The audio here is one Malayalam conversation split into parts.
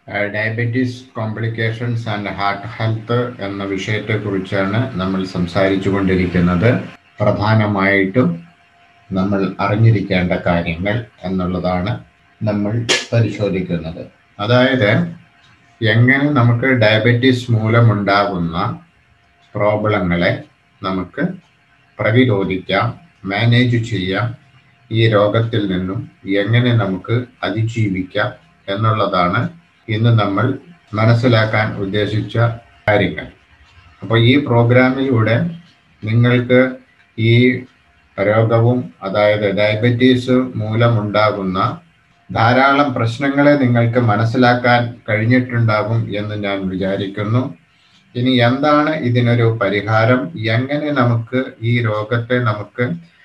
Diabetes complications and heart health എന്ന വിഷയത്തെക്കുറിച്ചാണ് നമ്മൾ സംസാരിച്ചു കൊണ്ടിരിക്കുന്നത്. പ്രധാനമായിട്ടും നമ്മൾ അറിഞ്ഞിരിക്കേണ്ട കാര്യങ്ങൾ എന്നുള്ളതാണ് നമ്മൾ പരിശോധിക്കുന്നത്. അതായത് എങ്ങനെ നമുക്ക് ഡയബറ്റീസ് മൂലമുണ്ടാകുന്ന പ്രോബ്ലങ്ങളെ നമുക്ക് പ്രതിരോധിക്കാം, മാനേജ് ചെയ്യാം, ഈ രോഗത്തിൽ നിന്നും എങ്ങനെ നമുക്ക് അതിജീവിക്കാം എന്നുള്ളതാണ് ഇന്ന് നമ്മൾ മനസ്സിലാക്കാൻ ഉദ്ദേശിച്ച കാര്യങ്ങൾ. അപ്പോൾ ഈ പ്രോഗ്രാമിലൂടെ നിങ്ങൾക്ക് ഈ രോഗവും, അതായത് ഡയബറ്റീസ് മൂലമുണ്ടാകുന്ന ധാരാളം പ്രശ്നങ്ങളെ നിങ്ങൾക്ക് മനസ്സിലാക്കാൻ കഴിഞ്ഞിട്ടുണ്ടാകും എന്ന് ഞാൻ വിചാരിക്കുന്നു. ഇനി എന്താണ് ഇതിനൊരു പരിഹാരം, എങ്ങനെ നമുക്ക് ഈ രോഗത്തെ നമുക്ക്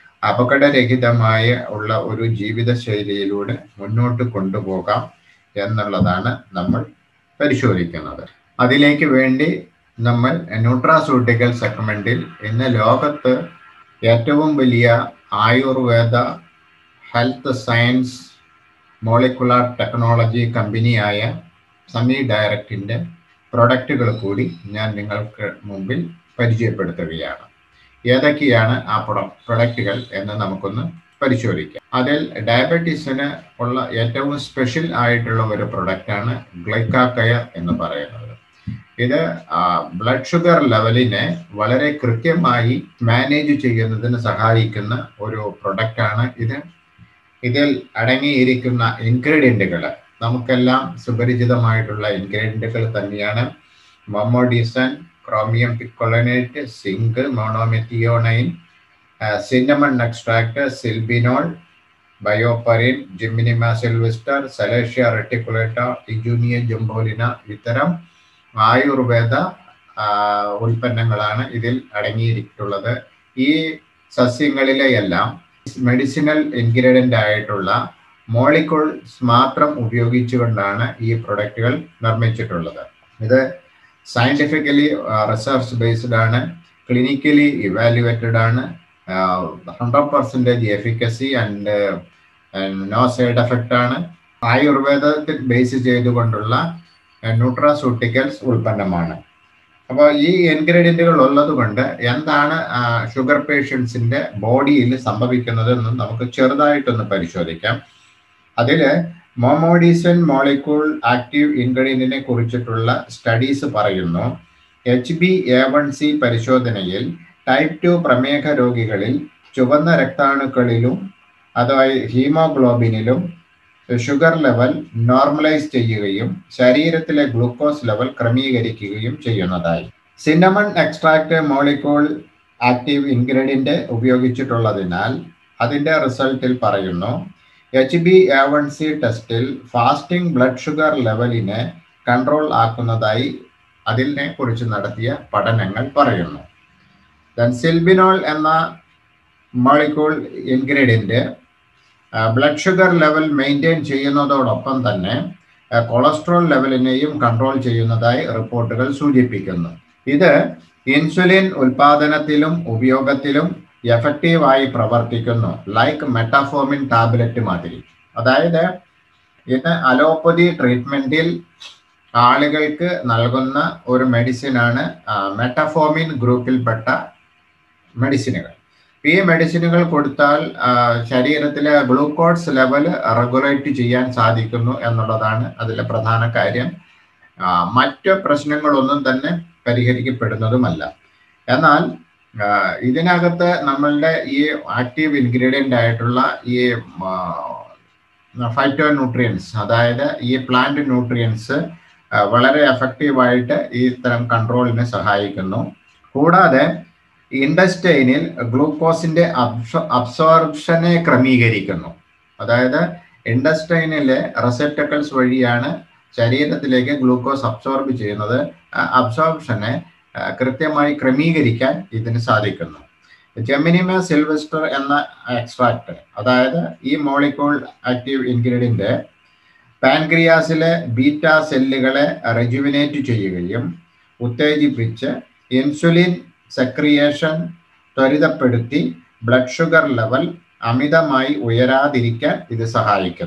അപകടരഹിതമായ ഉള്ള ഒരു ജീവിതശൈലിയിലൂടെ മുന്നോട്ട് കൊണ്ടുപോകാം എന്നുള്ളതാണ് നമ്മൾ പരിശോധിക്കുന്നത്. അതിലേക്ക് വേണ്ടി നമ്മൾ ന്യൂട്രാസ്യൂട്ടിക്കൽ സെഗ്മെന്റിൽ ഇന്ന് ലോകത്ത് ഏറ്റവും വലിയ Ayurveda health science molecular technology കമ്പനിയായ സണ്ണി ഡയറക്റ്റിൻ്റെ പ്രൊഡക്റ്റുകൾ കൂടി ഞാൻ നിങ്ങൾക്ക് മുമ്പിൽ പരിചയപ്പെടുത്തുകയാണ്. ഏതൊക്കെയാണ് ആ പ്രൊഡക്റ്റുകൾ എന്ന് നമുക്കൊന്ന് പരിശോധിക്കാം. അതിൽ ഡയബറ്റീസിന് ഉള്ള ഏറ്റവും സ്പെഷ്യൽ ആയിട്ടുള്ള ഒരു പ്രൊഡക്റ്റാണ് ഗ്ലൈക്കാകെയർ എന്ന് പറയുന്നത്. ഇത് ബ്ലഡ് ഷുഗർ ലെവലിനെ വളരെ കൃത്യമായി മാനേജ് ചെയ്യുന്നതിന് സഹായിക്കുന്ന ഒരു പ്രൊഡക്റ്റാണ് ഇത്. ഇതിൽ അടങ്ങിയിരിക്കുന്ന ഇൻഗ്രീഡിയൻറ്റുകൾ നമുക്കെല്ലാം സുപരിചിതമായിട്ടുള്ള ഇൻഗ്രീഡിയൻറ്റുകൾ തന്നെയാണ്. Momordicin, chromium picolinate, zinc, monomethionine, cinnamon extract, സിൽബിനോൾ, Bioperine, Gymnema sylvestre, Salacia reticulata, Eugenia jambolana ഇത്തരം ആയുർവേദ ഉൽപ്പന്നങ്ങളാണ് ഇതിൽ അടങ്ങിയിട്ടുള്ളത്. ഈ സസ്യങ്ങളിലെയെല്ലാം മെഡിസിനൽ ഇൻഗ്രീഡിയൻ്റ് ആയിട്ടുള്ള മോളിക്യൂൾസ് മാത്രം ഉപയോഗിച്ചുകൊണ്ടാണ് ഈ പ്രൊഡക്റ്റുകൾ നിർമ്മിച്ചിട്ടുള്ളത്. ഇത് സയൻറ്റിഫിക്കലി റിസർച്ച് ബേസ്ഡ് ആണ്, ക്ലിനിക്കലി ഇവാലുവേറ്റഡ് ആണ്, 100% efficacy and no side effect ആണ്. ആയുർവേദത്തിൽ ബേസ് ചെയ്തുകൊണ്ടുള്ള ന്യൂട്രാസ്യൂട്ടിക്കൽസ് ഉൽപ്പന്നമാണ്. അപ്പോൾ ഈ ഇൻഗ്രീഡിയൻറ്റുകൾ ഉള്ളത് കൊണ്ട് എന്താണ് ഷുഗർ പേഷ്യൻസിൻ്റെ ബോഡിയിൽ സംഭവിക്കുന്നത് എന്ന് നമുക്ക് ചെറുതായിട്ടൊന്ന് പരിശോധിക്കാം. അതിൽ മോമോഡിസൻ മോളിക്യൂൾ ആക്റ്റീവ് ഇൻഗ്രീഡിയൻറ്റിനെ കുറിച്ചിട്ടുള്ള സ്റ്റഡീസ് പറയുന്നു. HbA1c പരിശോധനയിൽ ടൈപ്പ് 2 പ്രമേഹ രോഗികളിൽ ചുവന്ന രക്താണുക്കളിലും അതായത് ഹീമോഗ്ലോബിനിലും ഷുഗർ ലെവൽ നോർമലൈസ് ചെയ്യുകയും ശരീരത്തിലെ ഗ്ലൂക്കോസ് ലെവൽ ക്രമീകരിക്കുകയും ചെയ്യുന്നതായി. Cinnamon extract molecule active ingredient ഉപയോഗിച്ചിട്ടുള്ളതിനാൽ അതിൻ്റെ റിസൾട്ടിൽ പറയുന്നു HbA1c ടെസ്റ്റിൽ ഫാസ്റ്റിംഗ് ബ്ലഡ് ഷുഗർ ലെവലിനെ കൺട്രോൾ ആക്കുന്നതായി അതിനെ കുറിച്ച് നടത്തിയ പഠനങ്ങൾ പറയുന്നു. സിൽബിനോൾ എന്ന molecule ingredient blood sugar level maintain ചെയ്യുന്നതോടൊപ്പം തന്നെ കൊളസ്ട്രോൾ ലെവലിനെയും കൺട്രോൾ ചെയ്യുന്നതായി റിപ്പോർട്ടുകൾ സൂചിപ്പിക്കുന്നു. ഇത് ഇൻസുലിൻ ഉൽപാദനത്തിലും ഉപയോഗത്തിലും എഫക്റ്റീവായി പ്രവർത്തിക്കുന്നു, ലൈക്ക് മെറ്റാഫോമിൻ ടാബ്ലറ്റ് മാതിരി. അതായത് ഇത് അലോപ്പതി ട്രീറ്റ്മെൻറ്റിൽ ആളുകൾക്ക് നൽകുന്ന ഒരു മെഡിസിനാണ് മെറ്റാഫോമിൻ ഗ്രൂപ്പിൽപ്പെട്ട മെഡിസിനുകൾ. ഈ മെഡിസിനുകൾ കൊടുത്താൽ ശരീരത്തിലെ ഗ്ലൂക്കോസ് ലെവൽ റെഗുലേറ്റ് ചെയ്യാൻ സാധിക്കുന്നു എന്നുള്ളതാണ് അതിലെ പ്രധാന കാര്യം. മറ്റ് പ്രശ്നങ്ങളൊന്നും തന്നെ പരിഹരിക്കപ്പെടുന്നതുമല്ല. എന്നാൽ ഇതിനകത്ത് നമ്മളുടെ ഈ ആക്റ്റീവ് ഇൻഗ്രീഡിയൻ്റ് ആയിട്ടുള്ള ഈ ഫൈറ്റോ ന്യൂട്രിയൻസ്, അതായത് ഈ പ്ലാന്റ് ന്യൂട്രിയൻസ് വളരെ എഫക്റ്റീവായിട്ട് ഈ ഇത്തരം കൺട്രോളിനെ സഹായിക്കുന്നു. കൂടാതെ ഇൻഡസ്റ്റൈനിൽ ഗ്ലൂക്കോസിൻ്റെ അബ്സോർപ്ഷനെ ക്രമീകരിക്കുന്നു. അതായത് ഇൻഡസ്റ്റൈനിലെ റിസെപ്റ്റക്കിൾസ് വഴിയാണ് ശരീരത്തിലേക്ക് ഗ്ലൂക്കോസ് അബ്സോർബ് ചെയ്യുന്നത്. അബ്സോർപ്ഷനെ കൃത്യമായി ക്രമീകരിക്കാൻ ഇതിന് സാധിക്കുന്നു. ജെമിനിമ സിൽവസ്റ്റർ എന്ന എക്സ്ട്രാക്ട്, അതായത് ഈ മോളിക്യൂൾ ആക്റ്റീവ് ഇൻഗ്രീഡിയൻ്റ് പാൻക്രിയാസിലെ ബീറ്റ സെല്ലുകളെ റെജുവിനേറ്റ് ചെയ്യുകയും ഉത്തേജിപ്പിച്ച് ഇൻസുലിൻ സെക്രിയേഷൻ ത്വരിതപ്പെടുത്തി ബ്ലഡ് ഷുഗർ ലെവൽ അമിതമായി ഉയരാതിരിക്കാൻ ഇത് സഹായിക്കുന്നു.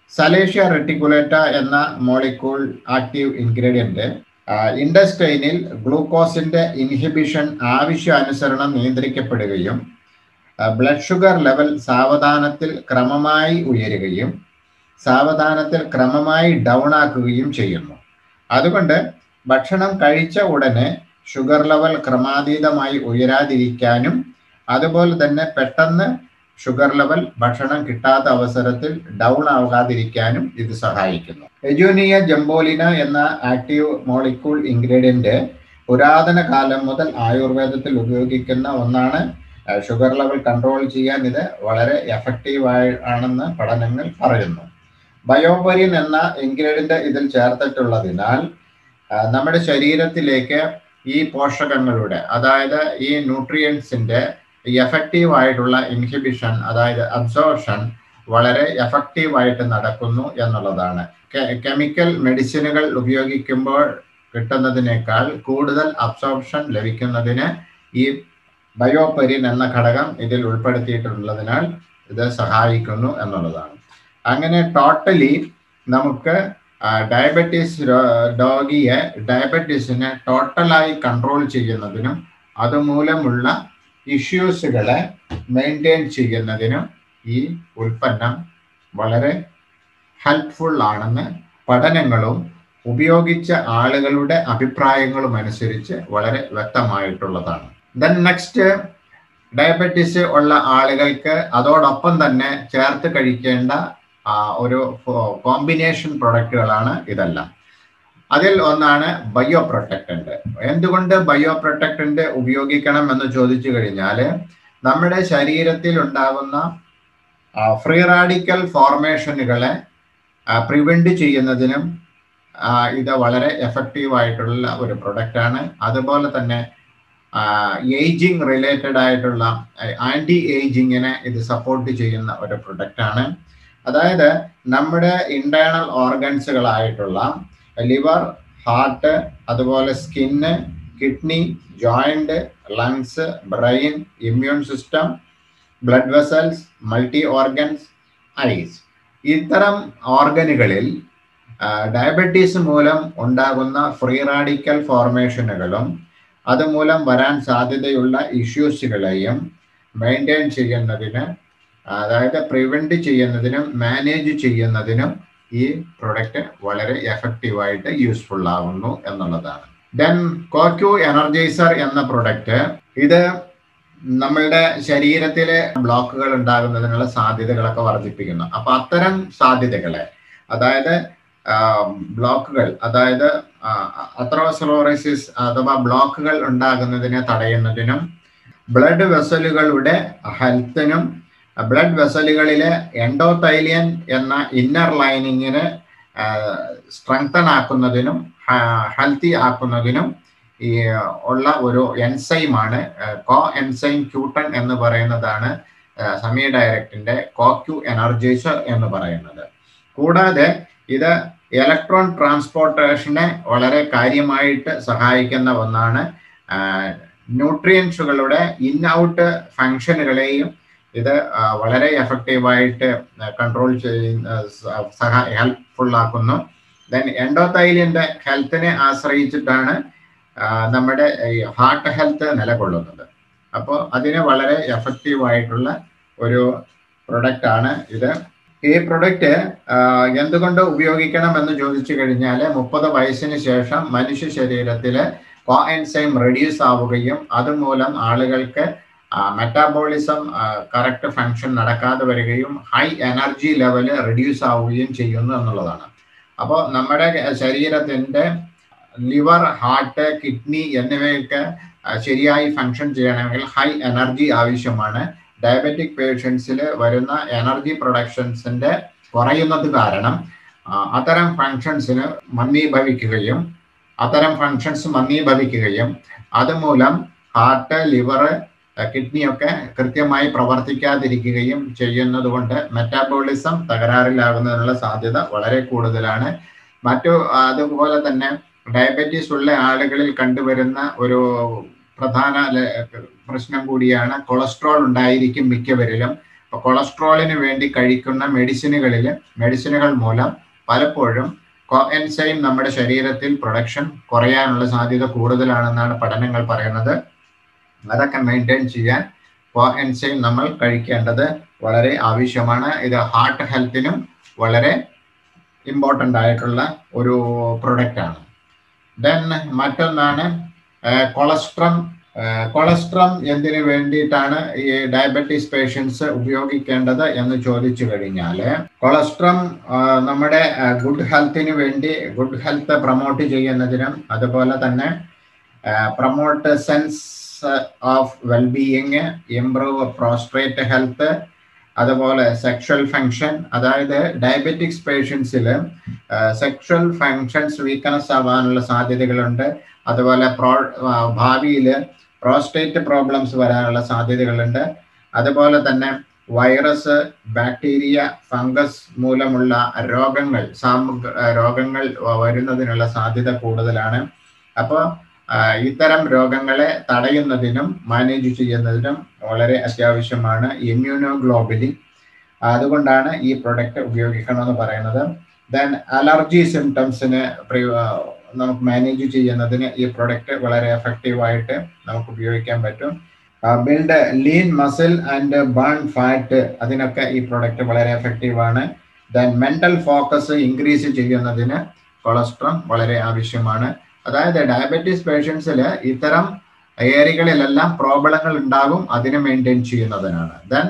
സലേഷ്യ റെട്ടിക്കുലേറ്റ എന്ന മോളിക്യൂൾ ആക്റ്റീവ് ഇൻഗ്രീഡിയന്റ് ഇൻഡസ്റ്റൈനിൽ ഗ്ലൂക്കോസിന്റെ ഇൻഹിബിഷൻ ആവശ്യാനുസരണം നിയന്ത്രിക്കപ്പെടുകയും ബ്ലഡ് ഷുഗർ ലെവൽ സാവധാനത്തിൽ ക്രമമായി ഉയരുകയും സാവധാനത്തിൽ ക്രമമായി ഡൗൺ ആക്കുകയും ചെയ്യുന്നു. അതുകൊണ്ട് ഭക്ഷണം കഴിച്ച ഉടനെ ഷുഗർ ലെവൽ ക്രമാതീതമായി ഉയരാതിരിക്കാനും അതുപോലെ തന്നെ പെട്ടെന്ന് ഷുഗർ ലെവൽ ഭക്ഷണം കിട്ടാത്ത അവസരത്തിൽ ഡൗൺ ആകാതിരിക്കാനും ഇത് സഹായിക്കുന്നു. എജൂനിയ ജംബോലിന എന്ന ആക്റ്റീവ് മോളിക്യൂൾ ഇൻഗ്രീഡിയന്റ് പുരാതന കാലം മുതൽ ആയുർവേദത്തിൽ ഉപയോഗിക്കുന്ന ഒന്നാണ്. ഷുഗർ ലെവൽ കൺട്രോൾ ചെയ്യാൻ ഇത് വളരെ എഫക്റ്റീവായി ആണെന്ന് പഠനങ്ങൾ പറയുന്നു. ബയോപെരിൻ എന്ന ഇൻഗ്രീഡിയന്റ് ഇതിൽ ചേർത്തിട്ടുള്ളതിനാൽ നമ്മുടെ ശരീരത്തിലേക്ക് ഈ പോഷകങ്ങളുടെ അതായത് ഈ ന്യൂട്രിയൻസിന്റെ എഫക്റ്റീവ് ആയിട്ടുള്ള ഇൻഹിബിഷൻ അതായത് അബ്സോർപ്ഷൻ വളരെ എഫക്റ്റീവായിട്ട് നടക്കുന്നു എന്നുള്ളതാണ്. കെമിക്കൽ മെഡിസിനുകൾ ഉപയോഗിക്കുമ്പോൾ കിട്ടുന്നതിനേക്കാൾ കൂടുതൽ അബ്സോർപ്ഷൻ ലഭിക്കുന്നതിന് ഈ ബയോപെരിൻ എന്ന ഘടകം ഇതിൽ ഉൾപ്പെടുത്തിയിട്ടുള്ളതിനാൽ ഇത് സഹായിക്കുന്നു എന്നുള്ളതാണ്. അങ്ങനെ ടോട്ടലി നമുക്ക് ഡയബറ്റീസ് രോഗിയെ ഡയബറ്റീസിനെ ടോട്ടലായി കൺട്രോൾ ചെയ്യുന്നതിനും അതുമൂലമുള്ള ഇഷ്യൂസുകളെ മെയിൻറ്റെയിൻ ചെയ്യുന്നതിനും ഈ ഉൽപ്പന്നം വളരെ ഹെൽപ്ഫുൾ ആണെന്ന് പഠനങ്ങളും ഉപയോഗിച്ച ആളുകളുടെ അഭിപ്രായങ്ങളും അനുസരിച്ച് വളരെ വ്യക്തമായിട്ടുള്ളതാണ്. ദെൻ നെക്സ്റ്റ്, ഡയബറ്റീസ് ഉള്ള ആളുകൾക്ക് അതോടൊപ്പം തന്നെ ചേർത്ത് കഴിക്കേണ്ട ഒരു കോമ്പിനേഷൻ പ്രൊഡക്റ്റുകളാണ് ഇതെല്ലാം. അതിൽ ഒന്നാണ് ബയോ പ്രൊട്ടക്റ്റന്റ്. എന്തുകൊണ്ട് ബയോ പ്രൊട്ടക്റ്റന്റ് ഉപയോഗിക്കണം എന്ന് ചോദിച്ചു കഴിഞ്ഞാൽ നമ്മുടെ ശരീരത്തിൽ ഉണ്ടാകുന്ന ഫ്രീ റാഡിക്കൽ ഫോർമേഷനുകളെ പ്രിവെന്റ് ചെയ്യുന്നതിനും ഇത് വളരെ എഫക്റ്റീവായിട്ടുള്ള ഒരു പ്രൊഡക്റ്റാണ്. അതുപോലെ തന്നെ ഏജിങ് റിലേറ്റഡ് ആയിട്ടുള്ള ആൻറ്റി ഏജിങ്ങിനെ ഇത് സപ്പോർട്ട് ചെയ്യുന്ന ഒരു പ്രൊഡക്റ്റാണ്. അതായത് നമ്മുടെ ഇന്റേണൽ ഓർഗൻസുകളായിട്ടുള്ള ലിവർ, ഹാർട്ട്, അതുപോലെ skin, kidney, joint, lungs, brain, immune system, blood vessels, multi organs, eyes, ഇത്തരം ഓർഗനുകളിൽ ഡയബറ്റീസ് മൂലം ഉണ്ടാകുന്ന ഫ്രീ റാഡിക്കൽ ഫോർമേഷനുകളും അതുമൂലം വരാൻ സാധ്യതയുള്ള ഇഷ്യൂസുകളെയും മെയിൻറ്റെയിൻ ചെയ്യുന്നതിന്, അതായത് പ്രിവെന്റ് ചെയ്യുന്നതിനും മാനേജ് ചെയ്യുന്നതിനും ഈ പ്രൊഡക്റ്റ് വളരെ എഫക്റ്റീവായിട്ട് യൂസ്ഫുൾ ആവുന്നു എന്നുള്ളതാണ്. ദെൻ കോക്യു എനർജൈസർ എന്ന പ്രൊഡക്റ്റ്, ഇത് നമ്മളുടെ ശരീരത്തിലെ ബ്ലോക്കുകൾ ഉണ്ടാകുന്നതിനുള്ള സാധ്യതകളൊക്കെ വർദ്ധിപ്പിക്കുന്നു. അപ്പൊ അത്തരം സാധ്യതകളെ, അതായത് ബ്ലോക്കുകൾ, അതായത് അത്രോസ്ക്ലെറോസിസ് അഥവാ ബ്ലോക്കുകൾ ഉണ്ടാകുന്നതിനെ തടയുന്നതിനും ബ്ലഡ് വെസലുകളുടെ ഹെൽത്തിനും ബ്ലഡ് വെസലുകളിലെ എൻഡോതൈലിയൻ എന്ന ഇന്നർ ലൈനിങ്ങിന് സ്ട്രെങ്തൻ ആക്കുന്നതിനും ഹെൽത്തി ആക്കുന്നതിനും ഈ ഉള്ള ഒരു എൻസൈമാണ് കോ എൻസൈം ക്യൂട്ടൺ എന്ന് പറയുന്നതാണ് സമി ഡയറക്റ്റിന്റെ കോക്യു എനർജൈസർ എന്ന് പറയുന്നത്. കൂടാതെ ഇത് ഇലക്ട്രോൺ ട്രാൻസ്പോർട്ടേഷനെ വളരെ കാര്യമായിട്ട് സഹായിക്കുന്ന ഒന്നാണ്. ന്യൂട്രിയൻസുകളുടെ ഇൻ ഔട്ട് ഫങ്ഷനുകളെയും ഇത് വളരെ എഫക്റ്റീവായിട്ട് കൺട്രോൾ ഹെൽപ്ഫുൾ ആക്കുന്നു. ദെൻ എൻഡോതൈലിയന്റെ ഹെൽത്തിനെ ആശ്രയിച്ചിട്ടാണ് നമ്മുടെ ഈ ഹാർട്ട് ഹെൽത്ത് നിലകൊള്ളുന്നത്. അപ്പോൾ അതിന് വളരെ എഫക്റ്റീവായിട്ടുള്ള ഒരു പ്രൊഡക്റ്റ് ആണ് ഇത്. ഈ പ്രൊഡക്റ്റ് എന്തുകൊണ്ട് ഉപയോഗിക്കണം എന്ന് ചോദിച്ചു കഴിഞ്ഞാൽ 30 വയസ്സിന് ശേഷം മനുഷ്യ ശരീരത്തിലെ കോ എൻസൈം റെഡ്യൂസ് ആവുകയും അതുമൂലം ആളുകൾക്ക് മെറ്റാബോളിസം കറക്റ്റ് ഫങ്ഷൻ നടക്കാതെ വരികയും ഹൈ എനർജി ലെവല് റെഡ്യൂസ് ആവുകയും ചെയ്യുന്നു എന്നുള്ളതാണ്. അപ്പോൾ നമ്മുടെ ശരീരത്തിൻ്റെ ലിവർ, ഹാർട്ട്, കിഡ്നി എന്നിവയൊക്കെ ശരിയായി ഫങ്ഷൻ ചെയ്യണമെങ്കിൽ ഹൈ എനർജി ആവശ്യമാണ്. ഡയബറ്റിക് പേഷ്യൻസിൽ വരുന്ന എനർജി പ്രൊഡക്ഷൻസിൻ്റെ കുറയുന്നത് കാരണം അത്തരം ഫങ്ഷൻസിന് മന്ദീഭവിക്കുകയും അതുമൂലം ഹാർട്ട്, ലിവർ, കിഡ്നിയൊക്കെ കൃത്യമായി പ്രവർത്തിക്കാതിരിക്കുകയും ചെയ്യുന്നത് കൊണ്ട് മെറ്റാബോളിസം തകരാറിലാകുന്നതിനുള്ള സാധ്യത വളരെ കൂടുതലാണ്. അതുപോലെ തന്നെ ഡയബറ്റീസ് ഉള്ള ആളുകളിൽ കണ്ടുവരുന്ന ഒരു പ്രധാന പ്രശ്നം കൂടിയാണ് കൊളസ്ട്രോൾ ഉണ്ടായിരിക്കും മിക്കവരിലും. ഇപ്പോൾ കൊളസ്ട്രോളിന് വേണ്ടി കഴിക്കുന്ന മെഡിസിനുകൾ മൂലം പലപ്പോഴും കോഎൻസൈം നമ്മുടെ ശരീരത്തിൽ പ്രൊഡക്ഷൻ കുറയാനുള്ള സാധ്യത കൂടുതലാണെന്നാണ് പഠനങ്ങൾ പറയുന്നത്. അതൊക്കെ മെയിൻറ്റെയിൻ ചെയ്യാൻ കോഎൻസൈം നമ്മൾ കഴിക്കേണ്ടത് വളരെ ആവശ്യമാണ്. ഇത് ഹാർട്ട് ഹെൽത്തിനും വളരെ ഇമ്പോർട്ടൻ്റ് ആയിട്ടുള്ള ഒരു പ്രൊഡക്റ്റാണ്. ദെൻ മറ്റൊന്നാണ് കൊളസ്ട്രം എന്തിനു വേണ്ടിയിട്ടാണ് ഈ ഡയബറ്റീസ് പേഷ്യൻസ് ഉപയോഗിക്കേണ്ടത് എന്ന് ചോദിച്ചു കഴിഞ്ഞാൽ, കൊളസ്ട്രം നമ്മുടെ ഗുഡ് ഹെൽത്ത് പ്രൊമോട്ട് ചെയ്യുന്നതിനും അതുപോലെ തന്നെ promote sense of wellbeing, improve prostrate health, അതുപോലെ സെക്ഷൽ ഫങ്ഷൻ. അതായത് ഡയബറ്റിക്സ് പേഷ്യൻസിൽ സെക്ഷൽ ഫങ്ഷൻസ് വീക്ക്നെസ് ആവാനുള്ള സാധ്യതകളുണ്ട്. അതുപോലെ ഭാവിയിൽ പ്രോസ്റ്റേറ്റ് പ്രോബ്ലംസ് വരാനുള്ള സാധ്യതകളുണ്ട്. അതുപോലെ തന്നെ വൈറസ്, ബാക്ടീരിയ, ഫംഗസ് മൂലമുള്ള രോഗങ്ങൾ വരുന്നതിനുള്ള സാധ്യത കൂടുതലാണ്. അപ്പോൾ ഇത്തരം രോഗങ്ങളെ തടയുന്നതിനും മാനേജ് ചെയ്യുന്നതിനും വളരെ അത്യാവശ്യമാണ് ഇമ്മ്യൂണോഗ്ലോബുലിൻ. അതുകൊണ്ടാണ് ഈ പ്രൊഡക്റ്റ് ഉപയോഗിക്കണമെന്ന് പറയുന്നത്. ദെൻ അലർജി സിംറ്റംസിന് നമുക്ക് മാനേജ് ചെയ്യുന്നതിന് ഈ പ്രൊഡക്റ്റ് വളരെ എഫക്റ്റീവായിട്ട് നമുക്ക് ഉപയോഗിക്കാൻ പറ്റും. Build lean muscle and burn fat, അതിനൊക്കെ ഈ പ്രൊഡക്റ്റ് വളരെ എഫക്റ്റീവാണ്. ദെൻ മെൻ്റൽ ഫോക്കസ് ഇൻക്രീസ് ചെയ്യുന്നതിന് കൊളസ്ട്രം വളരെ ആവശ്യമാണ്. അതായത് ഡയബറ്റീസ് പേഷ്യൻസിൽ ഇത്തരം ഏരിയകളിലെല്ലാം പ്രോബ്ലങ്ങൾ ഉണ്ടാകും, അതിനെ മെയിൻറ്റെയിൻ ചെയ്യുന്നതിനാണ്. ദെൻ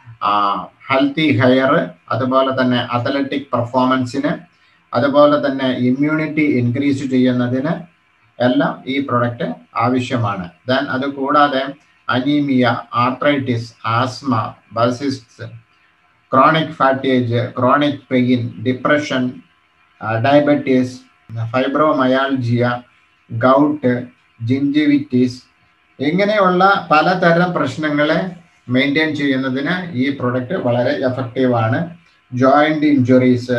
ഹെൽത്തി ഹെയർ, അതുപോലെ തന്നെ അത്ലറ്റിക് പെർഫോമൻസിന്, അതുപോലെ തന്നെ ഇമ്മ്യൂണിറ്റി ഇൻക്രീസ് ചെയ്യുന്നതിന് എല്ലാം ഈ പ്രൊഡക്റ്റ് ആവശ്യമാണ്. ദെൻ അതുകൂടാതെ anaemia, arthritis, asthma, bursitis, chronic fatigue, chronic pain, depression, diabetes, fibromyalgia, gout, gingivitis, ഇങ്ങനെയുള്ള പലതരം പ്രശ്നങ്ങളെ മെയിൻറ്റെയിൻ ചെയ്യുന്നതിന് ഈ പ്രൊഡക്റ്റ് വളരെ എഫക്റ്റീവാണ്. ജോയിൻ്റ് ഇഞ്ചുറീസ്,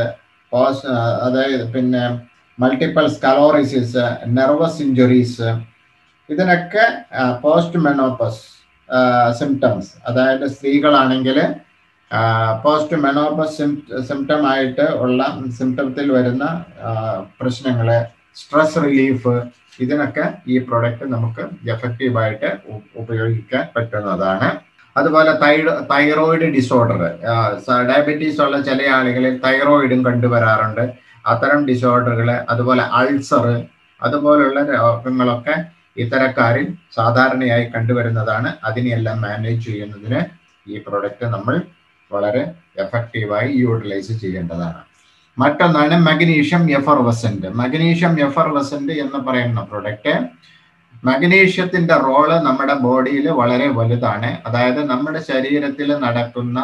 അതായത് പിന്നെ മൾട്ടിപ്പിൾ സ്കലോറിസിസ്, നെർവസ് ഇഞ്ചുറീസ്, ഇതിനൊക്കെ പോസ്റ്റ് മെനോപ്പസ് സിംറ്റംസ്, അതായത് സ്ത്രീകളാണെങ്കിൽ പോസ്റ്റ് മെനോപ്പസ് സിംറ്റമായിട്ട് ഉള്ള സിംറ്റത്തിൽ വരുന്ന പ്രശ്നങ്ങൾ, സ്ട്രെസ് റിലീഫ്, ഇതിനൊക്കെ ഈ പ്രൊഡക്റ്റ് നമുക്ക് എഫക്റ്റീവായിട്ട് ഉപയോഗിക്കാൻ പറ്റുന്നതാണ്. അതുപോലെ തൈറോയിഡ് ഡിസോർഡർ, ഡയബറ്റീസ് ഉള്ള ചില ആളുകളിൽ തൈറോയിഡും കണ്ടുവരാറുണ്ട്. അത്തരം ഡിസോർഡറുകൾ, അതുപോലെ അൾസർ, അതുപോലുള്ള രോഗങ്ങളൊക്കെ ഇത്തരക്കാരിൽ സാധാരണയായി കണ്ടുവരുന്നതാണ്. അതിനെല്ലാം മാനേജ് ചെയ്യുന്നതിന് ഈ പ്രൊഡക്റ്റ് നമ്മൾ വളരെ എഫക്റ്റീവായി യൂട്ടിലൈസ് ചെയ്യേണ്ടതാണ്. മറ്റൊന്നാണ് മഗ്നീഷ്യം എഫർവസന്റ്. മഗ്നീഷ്യം എഫർവസന്റ് എന്ന് പറയുന്ന പ്രൊഡക്റ്റ്, മഗ്നീഷ്യത്തിന്റെ റോള് നമ്മുടെ ബോഡിയിൽ വളരെ വലുതാണ്. അതായത് നമ്മുടെ ശരീരത്തിൽ നടക്കുന്ന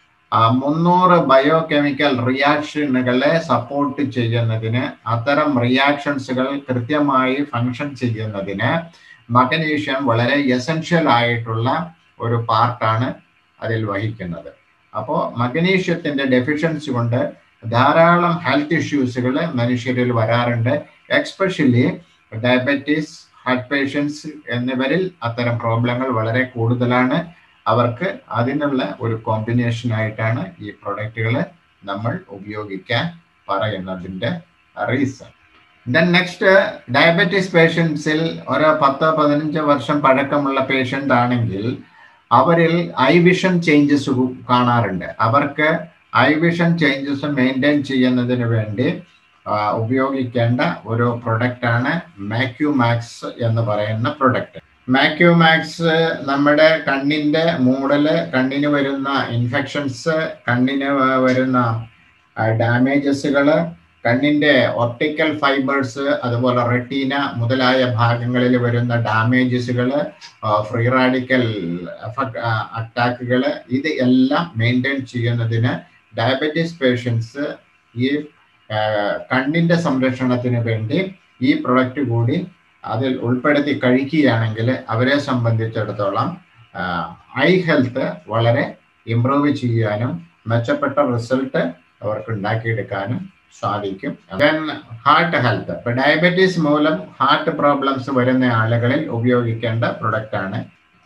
300 ബയോകെമിക്കൽ റിയാക്ഷനുകളെ സപ്പോർട്ട് ചെയ്യുന്നതിന്, അത്തരം റിയാക്ഷൻസുകൾ കൃത്യമായി ഫങ്ഷൻ ചെയ്യുന്നതിന് മഗ്നീഷ്യം വളരെ എസെൻഷ്യൽ ആയിട്ടുള്ള ഒരു പാർട്ടാണ് അതിൽ വഹിക്കുന്നത്. അപ്പോൾ മഗ്നീഷ്യത്തിന്റെ ഡെഫിഷ്യൻസി കൊണ്ട് ധാരാളം ഹെൽത്ത് ഇഷ്യൂസുകൾ മനുഷ്യരിൽ വരാറുണ്ട്. എക്സ്പെഷ്യലി ഡയബറ്റീസ്, ഹാർട്ട് പേഷ്യൻസ് എന്നിവരിൽ അത്തരം പ്രോബ്ലങ്ങൾ വളരെ കൂടുതലാണ്. അവർക്ക് അതിനുള്ള ഒരു കോമ്പിനേഷൻ ആയിട്ടാണ് ഈ പ്രൊഡക്റ്റുകൾ നമ്മൾ ഉപയോഗിക്കാൻ പറയുന്നതിൻ്റെ റീസൺ. ദെൻ നെക്സ്റ്റ്, ഡയബറ്റീസ് പേഷ്യൻസിൽ ഒരു 10-15 വർഷം പഴക്കമുള്ള പേഷ്യൻ്റ് ആണെങ്കിൽ അവരിൽ ഐ വിഷൻ ചേഞ്ചസ് കാണാറുണ്ട്. അവർക്ക് ഐ വിഷൻ ചേഞ്ചസ് മെയിൻറ്റെയിൻ ചെയ്യുന്നതിന് വേണ്ടി ഉപയോഗിക്കേണ്ട ഒരു പ്രൊഡക്റ്റാണ് മാക്യുമാക്സ് എന്ന് പറയുന്ന പ്രൊഡക്റ്റ്. മാക്യുമാക്സ് നമ്മുടെ കണ്ണിൻ്റെ മൂടല്, കണ്ണിന് വരുന്ന ഇൻഫെക്ഷൻസ്, കണ്ണിന് വരുന്ന ഡാമേജസുകൾ, കണ്ണിൻ്റെ ഒപ്റ്റിക്കൽ ഫൈബേഴ്സ്, അതുപോലെ റെട്ടീന മുതലായ ഭാഗങ്ങളിൽ വരുന്ന ഡാമേജസുകൾ, ഫ്രീ റാഡിക്കൽ അറ്റാക്കുകൾ, ഇത് എല്ലാം മെയിൻറ്റെയിൻ ചെയ്യുന്നതിന് ഡയബറ്റീസ് പേഷ്യൻസ് ഈ കണ്ണിൻ്റെ സംരക്ഷണത്തിന് വേണ്ടി ഈ പ്രൊഡക്റ്റ് കൂടി അതിൽ ഉൾപ്പെടുത്തി കഴിക്കുകയാണെങ്കിൽ അവരെ സംബന്ധിച്ചിടത്തോളം ഐ ഹെൽത്ത് വളരെ ഇംപ്രൂവ് ചെയ്യാനും മെച്ചപ്പെട്ട റിസൾട്ട് അവർക്ക് ഉണ്ടാക്കിയെടുക്കാനും സാധിക്കും. ഹാർട്ട് ഹെൽത്ത്, ഇപ്പം ഡയബറ്റീസ് മൂലം ഹാർട്ട് പ്രോബ്ലംസ് വരുന്ന ആളുകളിൽ ഉപയോഗിക്കേണ്ട പ്രൊഡക്റ്റാണ്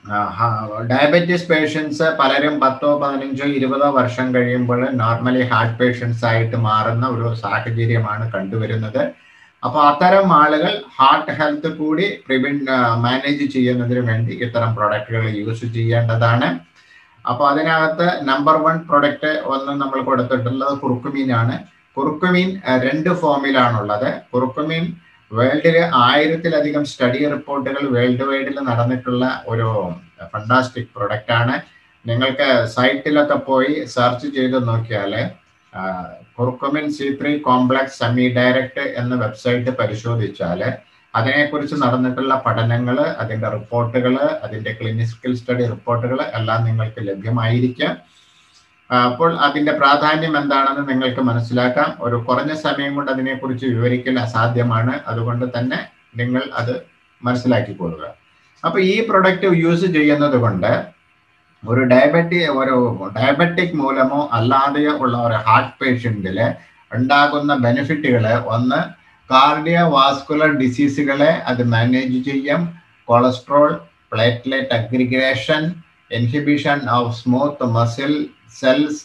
ഡയബറ്റീസ് പേഷ്യൻസ് പലരും 10, 15, 20 വർഷം കഴിയുമ്പോൾ നോർമലി ഹാർട്ട് പേഷ്യൻസ് ആയിട്ട് മാറുന്ന ഒരു സാഹചര്യമാണ് കണ്ടുവരുന്നത്. അപ്പോൾ അത്തരം ആളുകൾ ഹാർട്ട് ഹെൽത്ത് കൂടി മാനേജ് ചെയ്യുന്നതിന് വേണ്ടി ഇത്തരം പ്രൊഡക്റ്റുകൾ യൂസ് ചെയ്യേണ്ടതാണ്. അപ്പോൾ അതിനകത്ത് നമ്പർ 1 പ്രൊഡക്റ്റ് ഒന്ന് നമ്മൾ കൊടുത്തിട്ടുള്ളത് കുർക്കുമീൻ ആണ്. കുർക്കുമീൻ 2 ഫോമിലാണുള്ളത്. കുർക്കുമീൻ വേൾഡിൽ 1000-ലധികം സ്റ്റഡി റിപ്പോർട്ടുകൾ വേൾഡ് വൈഡിൽ നടന്നിട്ടുള്ള ഒരു ഫണ്ടാസ്റ്റിക് പ്രൊഡക്റ്റ് ആണ്. നിങ്ങൾക്ക് സൈറ്റിലൊക്കെ പോയി സെർച്ച് ചെയ്ത് നോക്കിയാൽ curcumin C3 complex Sami direct എന്ന വെബ്സൈറ്റ് പരിശോധിച്ചാൽ അതിനെക്കുറിച്ച് നടന്നിട്ടുള്ള പഠനങ്ങൾ, അതിൻ്റെ റിപ്പോർട്ടുകൾ, അതിൻ്റെ ക്ലിനിക്കൽ സ്റ്റഡി റിപ്പോർട്ടുകൾ എല്ലാം നിങ്ങൾക്ക് ലഭ്യമായിരിക്കും. അപ്പോൾ അതിൻ്റെ പ്രാധാന്യം എന്താണെന്ന് നിങ്ങൾക്ക് മനസ്സിലാക്കാം. ഒരു കുറഞ്ഞ സമയം കൊണ്ട് അതിനെക്കുറിച്ച് വിവരിക്കൽ അസാധ്യമാണ്. അതുകൊണ്ട് തന്നെ നിങ്ങൾ അത് മനസ്സിലാക്കിക്കൊള്ളുക. അപ്പോൾ ഈ പ്രൊഡക്റ്റ് യൂസ് ചെയ്യുന്നത് കൊണ്ട് ഒരു ഡയബറ്റിക് മൂലമോ അല്ലാതെയോ ഉള്ള ഒരു ഹാർട്ട് പേഷ്യൻറ്റിൽ ഉണ്ടാകുന്ന ബെനിഫിറ്റുകൾ, ഒന്ന് കാർഡിയോ വാസ്കുലർ ഡിസീസുകളെ അത് മാനേജ് ചെയ്യും. Cholesterol, platelet aggregation, inhibition of smooth muscle cells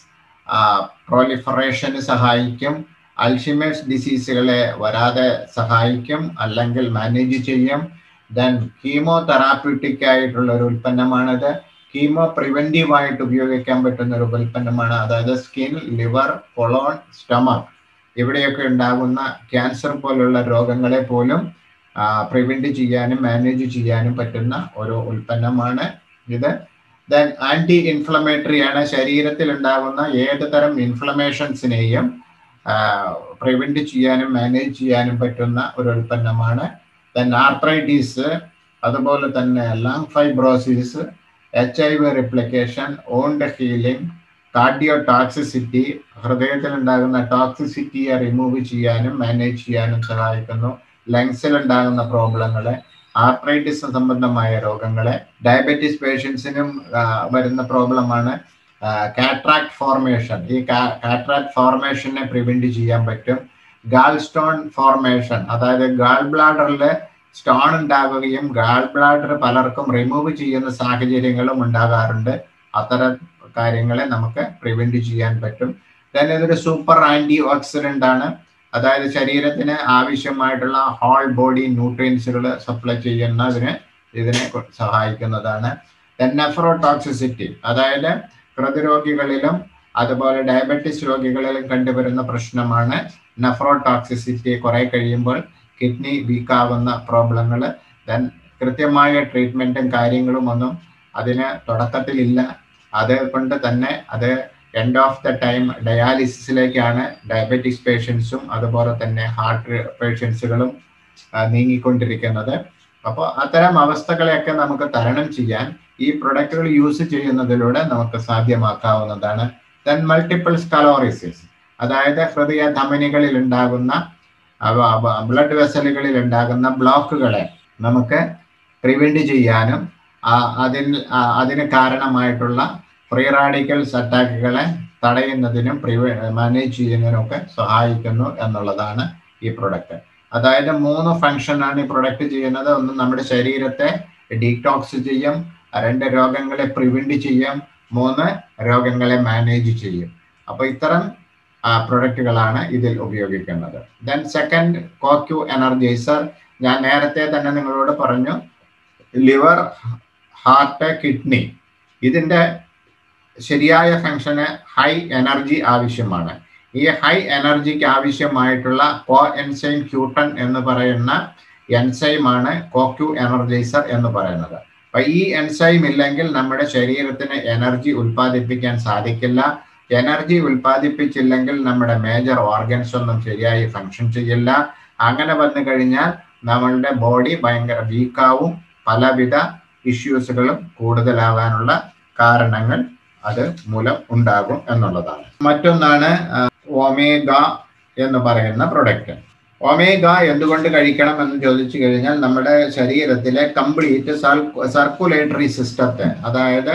പ്രോലിഫറേഷന് സഹായിക്കും. അൽഷിമേഴ്സ് ഡിസീസുകളെ വരാതെ സഹായിക്കും അല്ലെങ്കിൽ മാനേജ് ചെയ്യും. ദെൻ കീമോതെറാപ്യൂട്ടിക് ആയിട്ടുള്ള ഒരു ഉൽപ്പന്നമാണിത്. കീമോ പ്രിവെന്റീവായിട്ട് ഉപയോഗിക്കാൻ പറ്റുന്ന ഒരു ഉൽപ്പന്നമാണ്. അതായത് സ്കിൻ, ലിവർ, കൊളോൺ, സ്റ്റൊമക് ഇവിടെയൊക്കെ ഉണ്ടാകുന്ന ക്യാൻസർ പോലുള്ള രോഗങ്ങളെ പോലും പ്രിവെന്റ് ചെയ്യാനും മാനേജ് ചെയ്യാനും പറ്റുന്ന ഒരു ഉൽപ്പന്നമാണ് ഇത്. ദെൻ ആൻറ്റി ഇൻഫ്ലമേറ്ററി ആണ്. ശരീരത്തിൽ ഉണ്ടാകുന്ന ഏത് തരം ഇൻഫ്ലമേഷൻസിനെയും പ്രിവെന്റ് ചെയ്യാനും മാനേജ് ചെയ്യാനും പറ്റുന്ന ഒരു ഉൽപ്പന്നമാണ്. ദെൻ ആർത്രൈറ്റിസ്, അതുപോലെ തന്നെ lung fibrosis, HIV replication, wound healing, cardio toxicity, ഹൃദയത്തിൽ ഉണ്ടാകുന്ന ടോക്സിസിറ്റിയെ റിമൂവ് ചെയ്യാനും മാനേജ് ചെയ്യാനും സഹായിക്കുന്നു. ലങ്സിൽ ഉണ്ടാകുന്ന പ്രോബ്ലങ്ങളെ, ആർത്രൈറ്റിസ് സംബന്ധമായ രോഗങ്ങളെ, ഡയബറ്റീസ് പേഷ്യൻസിനും വരുന്ന പ്രോബ്ലമാണ് കാട്രാക്ട് ഫോർമേഷൻ. ഈ കാട്രാക്ട് ഫോർമേഷനെ പ്രിവെന്റ് ചെയ്യാൻ പറ്റും. ഗാൾ സ്റ്റോൺ ഫോർമേഷൻ, അതായത് ഗാൾ ബ്ലാഡറിൽ സ്റ്റോൺ ഉണ്ടാവുകയും ഗാൾ ബ്ലാഡർ പലർക്കും റിമൂവ് ചെയ്യുന്ന സാഹചര്യങ്ങളും ഉണ്ടാകാറുണ്ട്. അത്തരം കാര്യങ്ങളെ നമുക്ക് പ്രിവെന്റ് ചെയ്യാൻ പറ്റും. ദെൻ ഇതൊരു സൂപ്പർ ആൻറ്റി ഓക്സിഡന്റ് ആണ്. അതായത് ശരീരത്തിന് ആവശ്യമായിട്ടുള്ള ഹോൾ ബോഡി ന്യൂട്രിയൻസുകൾ സപ്ലൈ ചെയ്യുന്നതിന് ഇതിനെ സഹായിക്കുന്നതാണ്. ദെൻ നെഫ്രോടോക്സിസിറ്റി, അതായത് ഹൃദ്രോഗികളിലും അതുപോലെ ഡയബറ്റീസ് രോഗികളിലും കണ്ടുവരുന്ന പ്രശ്നമാണ് നെഫ്രോടോക്സിസിറ്റി. കുറെ കഴിയുമ്പോൾ കിഡ്നി വീക്കാവുന്ന പ്രോബ്ലങ്ങൾ. ദെൻ കൃത്യമായ ട്രീറ്റ്മെൻറ്റും കാര്യങ്ങളും ഒന്നും അതിന് തുടക്കത്തിലില്ല. അതുകൊണ്ട് തന്നെ അത് എൻഡ് ഓഫ് ദ ടൈം ഡയാലിസിസിലേക്കാണ് ഡയബറ്റിക്സ് പേഷ്യൻസും അതുപോലെ തന്നെ ഹാർട്ട് പേഷ്യൻസുകളും നീങ്ങിക്കൊണ്ടിരിക്കുന്നത്. അപ്പോൾ അത്തരം അവസ്ഥകളെയൊക്കെ നമുക്ക് തരണം ചെയ്യാൻ ഈ പ്രൊഡക്റ്റുകൾ യൂസ് ചെയ്യുന്നതിലൂടെ നമുക്ക് സാധ്യമാക്കാവുന്നതാണ്. ദെൻ മൾട്ടിപ്പിൾ സ്കലോറിസിസ്, അതായത് ഹൃദയ ധമനികളിൽ ഉണ്ടാകുന്ന ബ്ലഡ് വെസലുകളിൽ ഉണ്ടാകുന്ന ബ്ലോക്കുകളെ നമുക്ക് പ്രിവെന്റ് ചെയ്യാനും അതിന് കാരണമായിട്ടുള്ള ഫ്രീ റാഡിക്കൽസ് അറ്റാക്കുകളെ തടയുന്നതിനും മാനേജ് ചെയ്യുന്നതിനും ഒക്കെ സഹായിക്കുന്നു എന്നുള്ളതാണ് ഈ പ്രൊഡക്റ്റ്. അതായത് 3 ഫംഗ്ഷനാണ് ഈ പ്രൊഡക്റ്റ് ചെയ്യുന്നത്. ഒന്ന്, നമ്മുടെ ശരീരത്തെ ഡീടോക്സ് ചെയ്യും. 2, രോഗങ്ങളെ പ്രിവെന്റ് ചെയ്യും. 3, രോഗങ്ങളെ മാനേജ് ചെയ്യും. അപ്പോൾ ഇത്തരം പ്രൊഡക്റ്റുകളാണ് ഇതിൽ ഉപയോഗിക്കുന്നത്. Then second, CoQ energizer. ഞാൻ നേരത്തെ തന്നെ നിങ്ങളോട് പറഞ്ഞു, ലിവർ, ഹാർട്ട്, കിഡ്നി ഇതിൻ്റെ ശരിയായ ഫംഗ്ഷന് ഹൈ എനർജി ആവശ്യമാണ്. ഈ ഹൈ എനർജിക്ക് ആവശ്യമായിട്ടുള്ള കോ എൻസൈം Q10 എന്ന് പറയുന്ന എൻസൈമാണ് കോക്യു എനർജൈസർ എന്ന് പറയുന്നത്. അപ്പൊ ഈ എൻസൈം ഇല്ലെങ്കിൽ നമ്മുടെ ശരീരത്തിന് എനർജി ഉൽപ്പാദിപ്പിക്കാൻ സാധിക്കില്ല. എനർജി ഉൽപ്പാദിപ്പിച്ചില്ലെങ്കിൽ നമ്മുടെ മേജർ ഓർഗൻസ് ഒന്നും ശരിയായി ഫങ്ഷൻ ചെയ്യില്ല. അങ്ങനെ വന്നു കഴിഞ്ഞാൽ നമ്മളുടെ ബോഡി ഭയങ്കര വീക്കാവും. പലവിധ ഇഷ്യൂസുകളും കൂടുതലാകാനുള്ള കാരണങ്ങൾ അത് മൂലം ഉണ്ടാകും എന്നുള്ളതാണ്. മറ്റൊന്നാണ് ഒമേഗ എന്ന് പറയുന്ന പ്രൊഡക്റ്റ്. ഒമേഗ എന്തുകൊണ്ട് കഴിക്കണം എന്ന് ചോദിച്ചു കഴിഞ്ഞാൽ നമ്മുടെ ശരീരത്തിലെ കംപ്ലീറ്റ് സർക്കുലേറ്ററി സിസ്റ്റത്തെ, അതായത്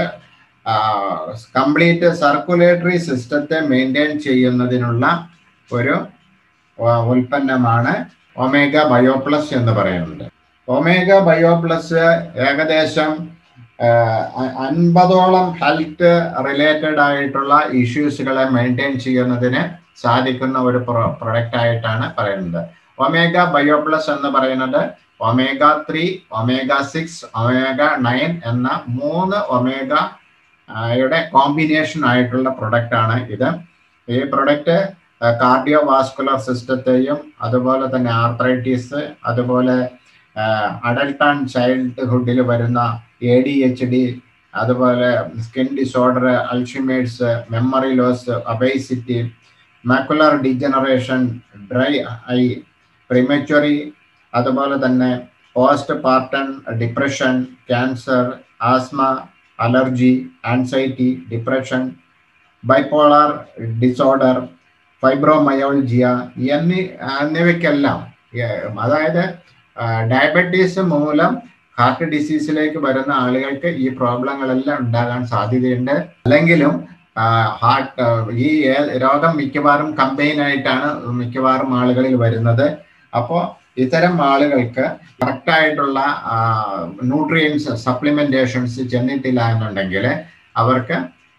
കംപ്ലീറ്റ് സർക്കുലേറ്ററി സിസ്റ്റത്തെ മെയിൻറ്റെയിൻ ചെയ്യുന്നതിനുള്ള ഒരു ഉൽപ്പന്നമാണ് ഒമേഗ ബയോ പ്ലസ് എന്ന് പറയുന്നത്. ഒമേഗ ബയോ പ്ലസ് ഏകദേശം 50ഓളം ഹെൽത്ത് റിലേറ്റഡ് ആയിട്ടുള്ള ഇഷ്യൂസുകളെ മെയിൻറ്റെയിൻ ചെയ്യുന്നതിന് സാധിക്കുന്ന ഒരു പ്രൊഡക്റ്റ് ആയിട്ടാണ് പറയുന്നത്. ഒമേഗ ബയോപ്ലസ് എന്ന് പറയുന്നത് omega-3, omega-6, omega-9 എന്ന 3 ഒമേഗയുടെ കോമ്പിനേഷൻ ആയിട്ടുള്ള പ്രൊഡക്റ്റ് ആണ് ഇത്. ഈ പ്രൊഡക്റ്റ് കാർഡിയോ വാസ്കുലർ സിസ്റ്റത്തെയും അതുപോലെ തന്നെ ആർത്രൈറ്റിസ്, അതുപോലെ അഡൽട്ട് ആൻഡ് ചൈൽഡ്ഹുഡിൽ വരുന്ന ADHD, അതുപോലെ skin disorder, Alzheimer's, memory loss, obesity, macular degeneration, dry eye, prematurity, അതുപോലെ തന്നെ post partum depression, cancer, asthma, allergy, anxiety, depression, bipolar disorder, fibromyalgia എന്നിവയ്ക്കെല്ലാം, അതായത് ഡയബറ്റീസ് മൂലം ഹാർട്ട് ഡിസീസിലേക്ക് വരുന്ന ആളുകൾക്ക് ഈ പ്രോബ്ലങ്ങളെല്ലാം ഉണ്ടാകാൻ സാധ്യതയുണ്ട്. അല്ലെങ്കിലും ഈ രോഗം മിക്കവാറും കമ്പൈനായിട്ടാണ് മിക്കവാറും ആളുകളിൽ വരുന്നത്. അപ്പോൾ ഇത്തരം ആളുകൾക്ക് കറക്റ്റായിട്ടുള്ള ന്യൂട്രിയൻസ് സപ്ലിമെന്റേഷൻസ് ചെന്നിട്ടില്ല എന്നുണ്ടെങ്കിൽ അവർക്ക്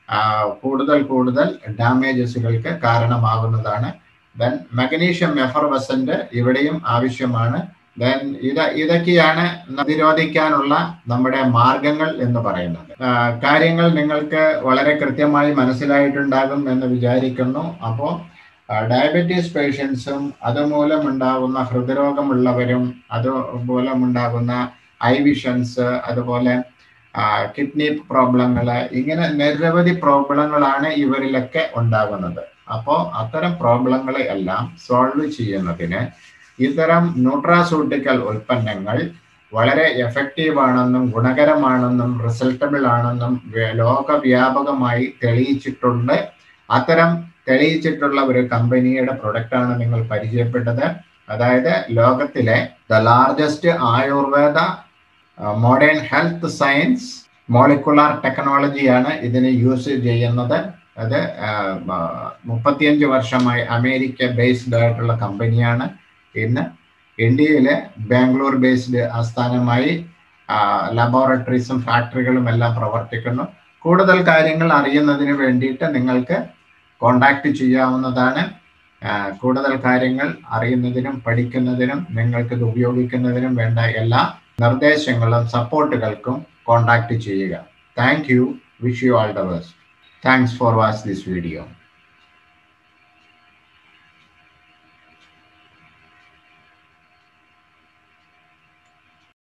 കൂടുതൽ ഡാമേജസുകൾക്ക് കാരണമാകുന്നതാണ്. ദെൻ മഗ്നീഷ്യം എഫർവസന്റ് ഇവിടെയും ആവശ്യമാണ്. ദെൻ ഇതൊക്കെയാണ് പ്രതിരോധിക്കാനുള്ള നമ്മുടെ മാർഗങ്ങൾ എന്ന് പറയുന്നത്. കാര്യങ്ങൾ നിങ്ങൾക്ക് വളരെ കൃത്യമായി മനസ്സിലായിട്ടുണ്ടാകും എന്ന് വിചാരിക്കുന്നു. അപ്പോൾ ഡയബറ്റീസ് പേഷ്യൻസും അതുമൂലമുണ്ടാകുന്ന ഹൃദ്രോഗമുള്ളവരും അതുമൂലമുണ്ടാകുന്ന ഐ വിഷൻസ്, അതുപോലെ കിഡ്നി പ്രോബ്ലങ്ങൾ, ഇങ്ങനെ നിരവധി പ്രോബ്ലങ്ങളാണ് ഇവരിലൊക്കെ ഉണ്ടാകുന്നത്. അപ്പോൾ അത്തരം പ്രോബ്ലങ്ങളെ എല്ലാം സോൾവ് ചെയ്യുന്നതിന് ഇത്തരം ന്യൂട്രാസ്യൂട്ടിക്കൽ ഉൽപ്പന്നങ്ങൾ വളരെ എഫക്റ്റീവ് ആണെന്നും ഗുണകരമാണെന്നും റിസൾട്ടബിൾ ആണെന്നും ലോകവ്യാപകമായി തെളിയിച്ചിട്ടുണ്ട്. അത്തരം തെളിയിച്ചിട്ടുള്ള ഒരു കമ്പനിയുടെ പ്രൊഡക്റ്റാണ് നിങ്ങൾ പരിചയപ്പെട്ടത്. അതായത് ലോകത്തിലെ the largest Ayurveda modern health science molecular ടെക്നോളജിയാണ് ഇതിന് യൂസ് ചെയ്യുന്നത്. അത് 35 വർഷമായി അമേരിക്ക ബേസ്ഡ് ആയിട്ടുള്ള കമ്പനിയാണ്. ഇന്ന് ഇന്ത്യയിലെ ബാംഗ്ലൂർ ബേസ്ഡ് ആസ്ഥാനമായി ലബോറട്ടറീസും ഫാക്ടറികളും എല്ലാം പ്രവർത്തിക്കുന്നു. കൂടുതൽ കാര്യങ്ങൾ അറിയുന്നതിന് വേണ്ടിയിട്ട് നിങ്ങൾക്ക് കോണ്ടാക്ട് ചെയ്യാവുന്നതാണ്. കൂടുതൽ കാര്യങ്ങൾ അറിയുന്നതിനും പഠിക്കുന്നതിനും നിങ്ങൾക്കിത് ഉപയോഗിക്കുന്നതിനും വേണ്ട എല്ലാ നിർദ്ദേശങ്ങളും സപ്പോർട്ടുകൾക്കും കോണ്ടാക്ട് ചെയ്യുക. Thank you. Wish you all the best. Thanks for watch this video.